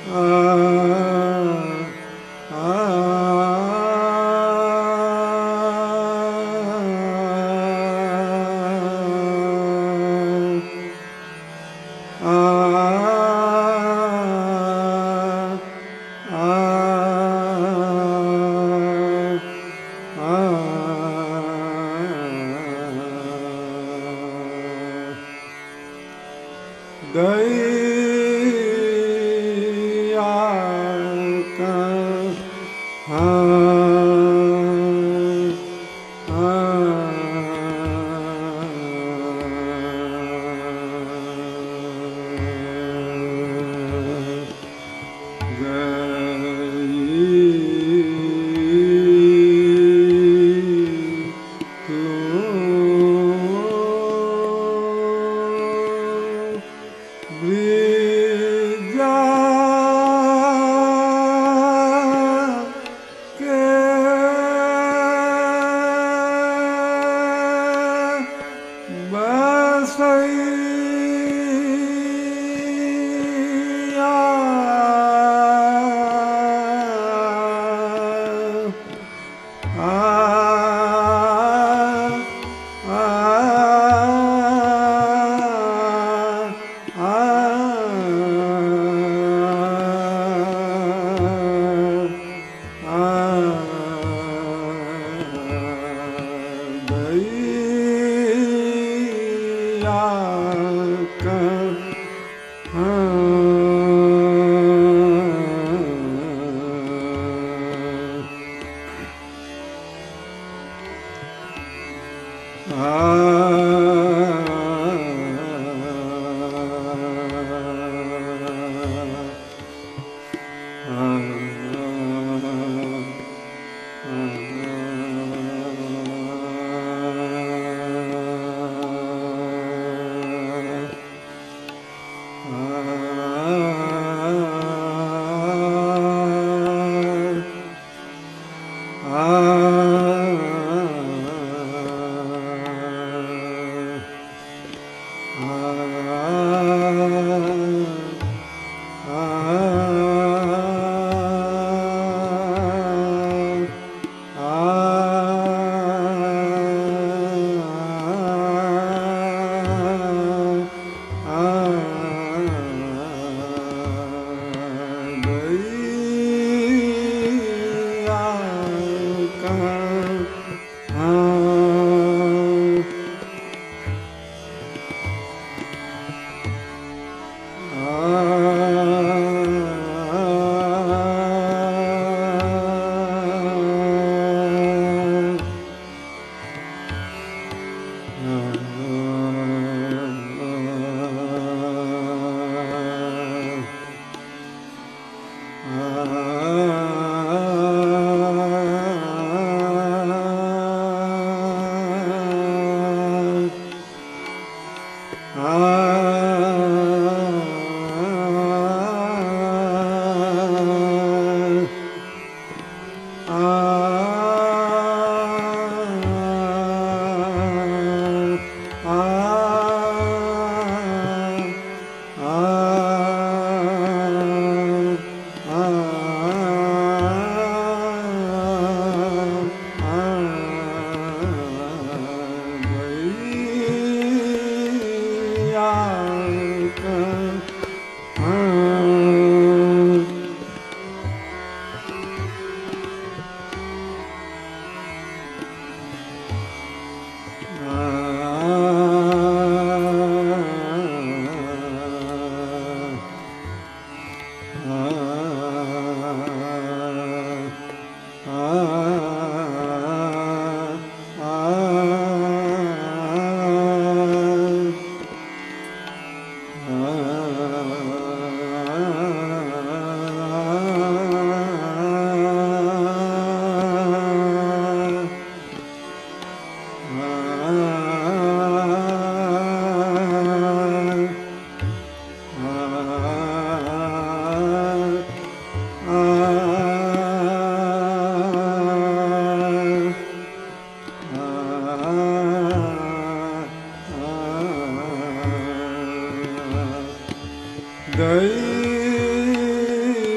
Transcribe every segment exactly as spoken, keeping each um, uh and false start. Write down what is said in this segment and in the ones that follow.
Dai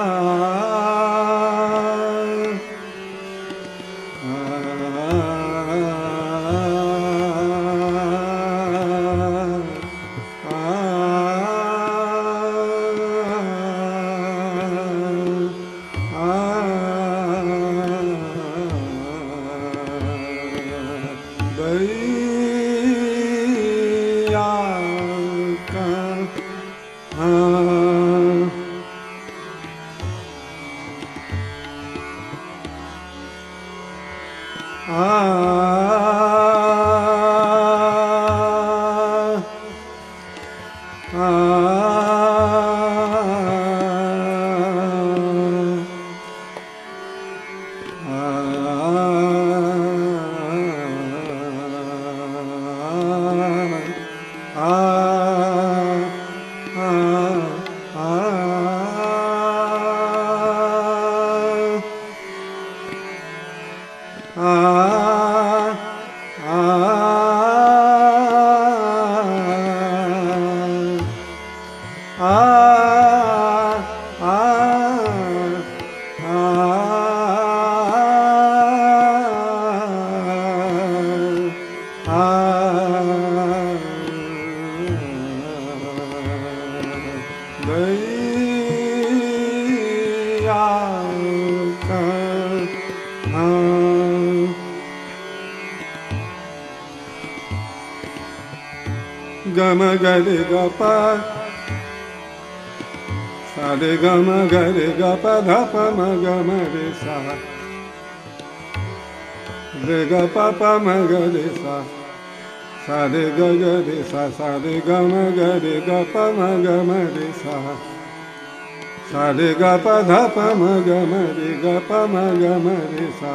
Gama gare ga pa sa re gama gare ga pa dha pa ma ga ma re sa re ga pa pa ma ga re sa sa re ga ga re sa sa re gama gare ga pa ma ga ma re sa sa re ga pa dha pa ma ga ma re ga pa ma ga ma re sa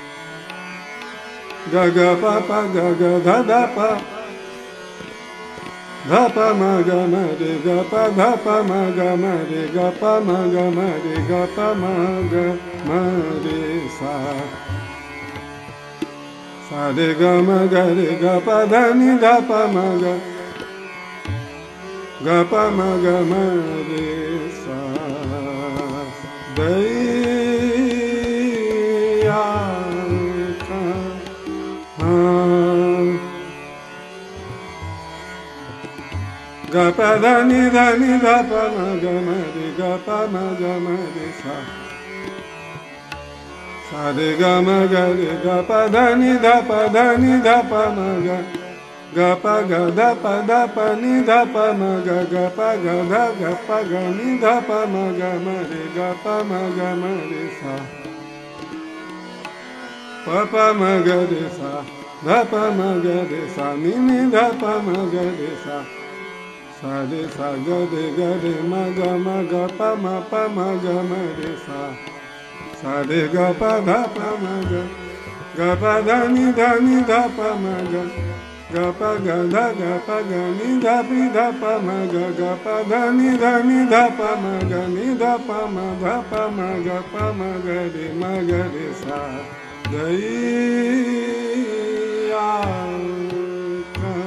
ga ga pa pa ga ga dha dha pa dha pa ma ga ma re ga pa dha pa ma ga ma re ga pa ma ga ma re ga pa ma ga ma re sa sa re ga ma ga re ga pa dha ni dha pa ma ga ga pa ma ga ma re sa daya ka ga pa dha ni dha ni dha pa ma ga ma re ga pa ma ga ma re sa sa re ga ma ga re ga pa dha ni dha pa dha ni dha pa ma ga ga pa ga dha pa dha pa ni dha pa ma ga ga pa ga dha ga pa ga ni dha pa ma ga ma re ga pa ma ga ma re sa pa pa ma ga re sa dha pa ma ga re sa ni ni dha pa ma ga re sa sa re sa ga re ga re ma ga ma ga pa ma pa ma ga ma re sa sa re ga pa dha pa ma ga ga pa dha ni dha ni dha pa ma ga ga pa ga dha ga pa ga ni dha pi dha pa ma ga ga pa dha ni dha ni dha pa ma ga ni dha pa ma dha pa ma ga pa ma ga re ma ga re sa daya ka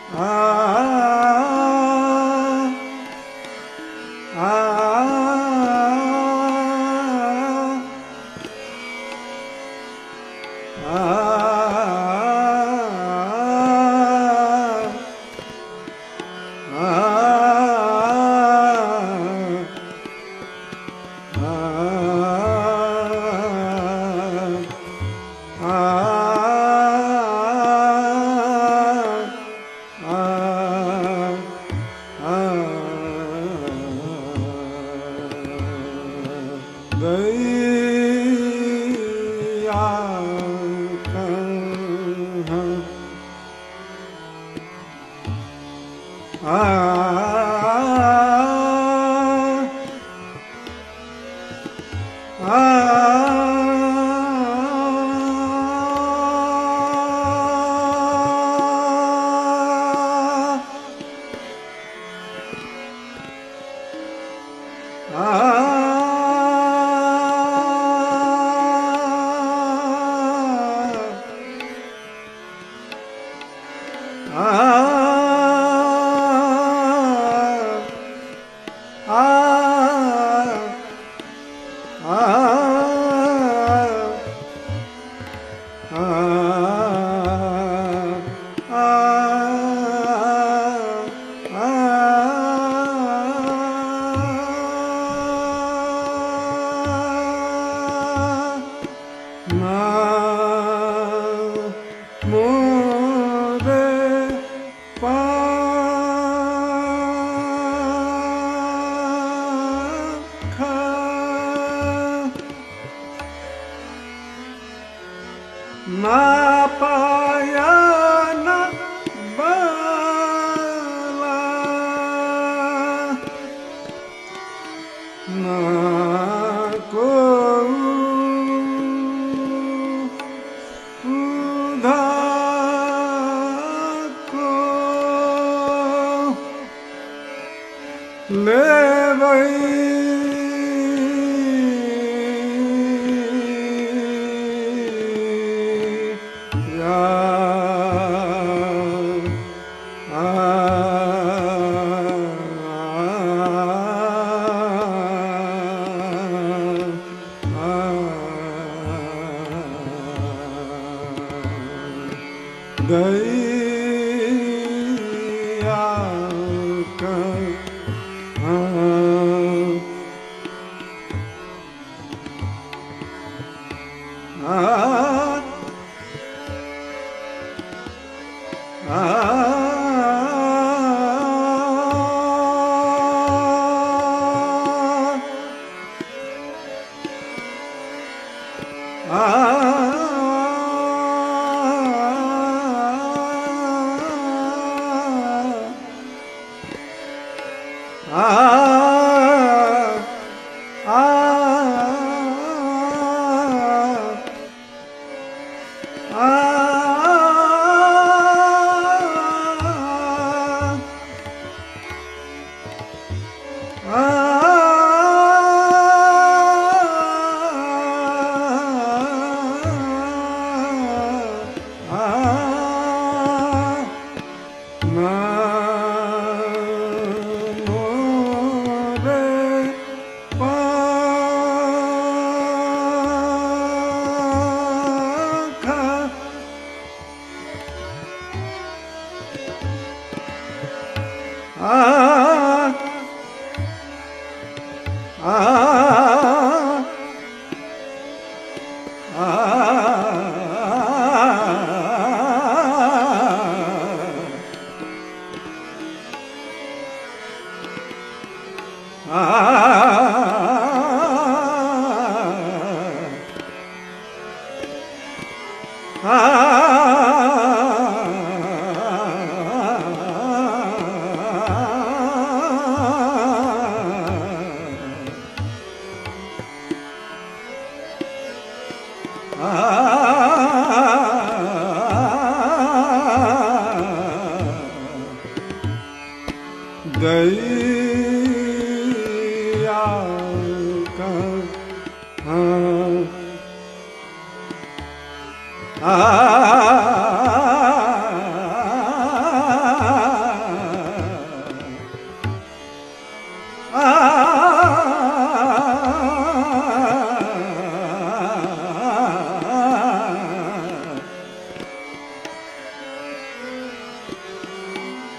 ah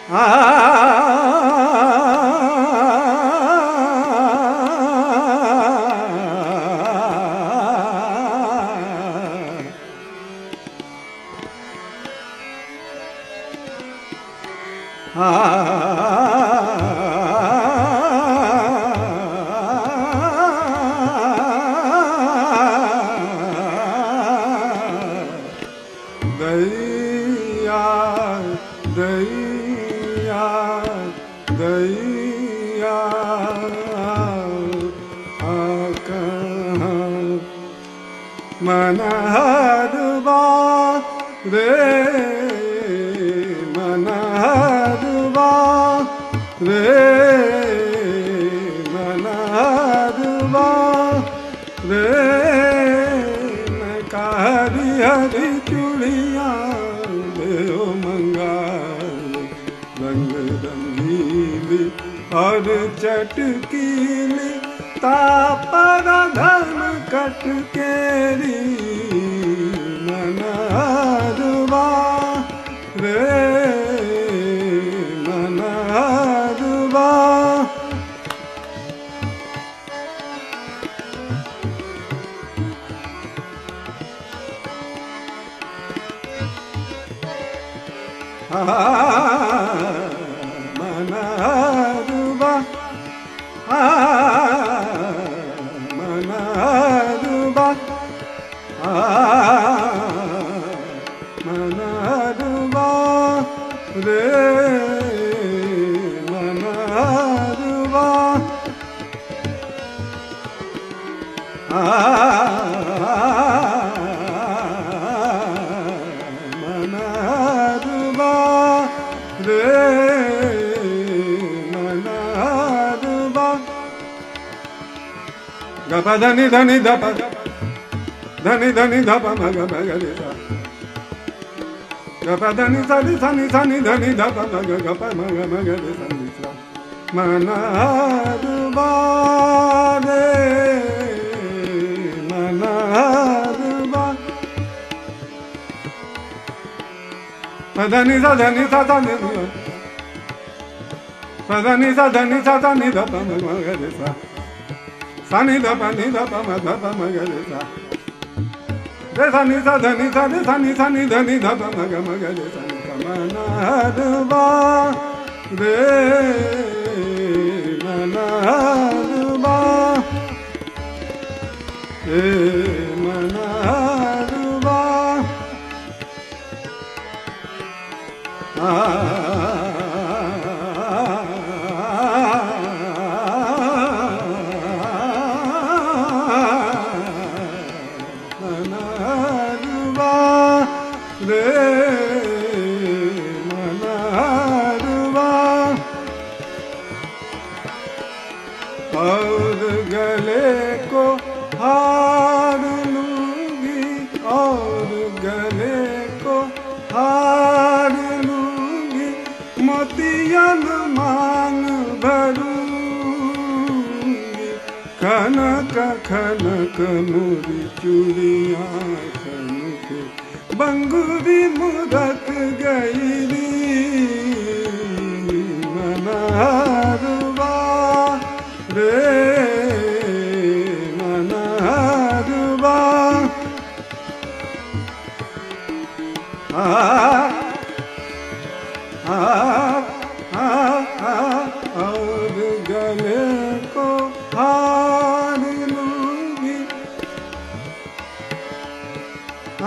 दैया दैया दैया मनहरबा रे मनहरबा रे मनहरबा रे मैं हरी हरी चूड़िया देव मंगाल रंग रंगीली और चटकीली तापर धर्म कटकेरी मनहरबा रे मनहरबा मनहरबा मनहरबा मनहरबा रे मनहरबा मनहरबा रे मनहरबा गप धनि धनि धप धनि धनि धप मग मग रे सा गप धनि सनि सनि सनि धनि धप मग गप मग मग रे सनि सा मनहरबा रे मनहरबा धनि सा धनि सा धनि धनि सा धनि सा धनि धप मग मग रे सा सनि धप नि धप मग धप मग रे सा रे सनि सा धनि सा रे सनि सनि धनि धप मग मग रे सनि सा मनहरबा रे मनहरबा रे मनहरबा मनहरबा रे मनहरबा और गले को हार लूंगी और गले को हार लूंगी मोतियन मांग भरूंगी खनक खनक मुरी चूड़ियाँ खनके बंगुरी मुदक गईली मनहरबा रे मनहरबा आ आ आ और गले को हार लूंगी आ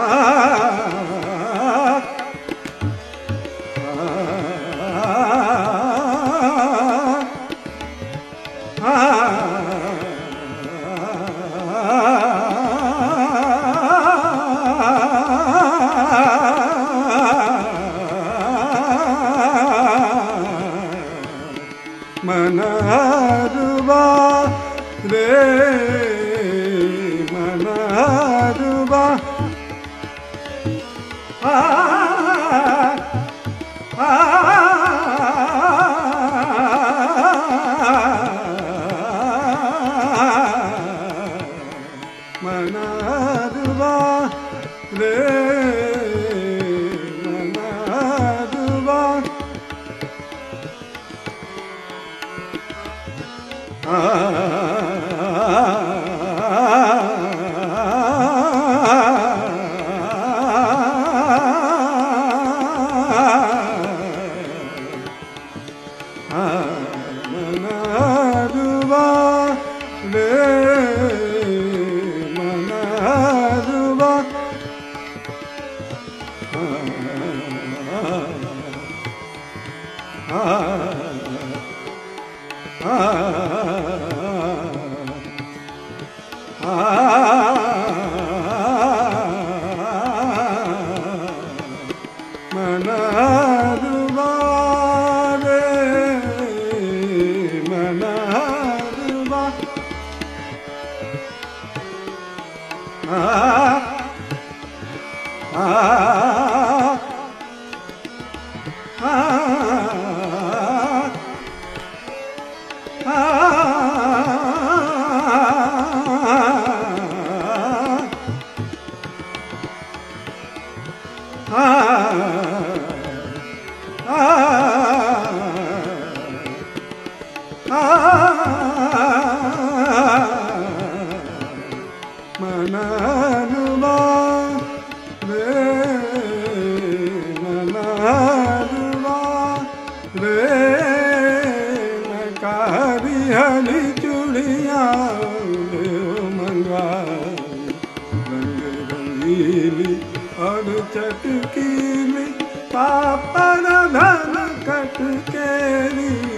मनहरबा रे मनहरबा आ आ मनहरबा रे मनहरबा चटकीली पापड़ धन कटकेरी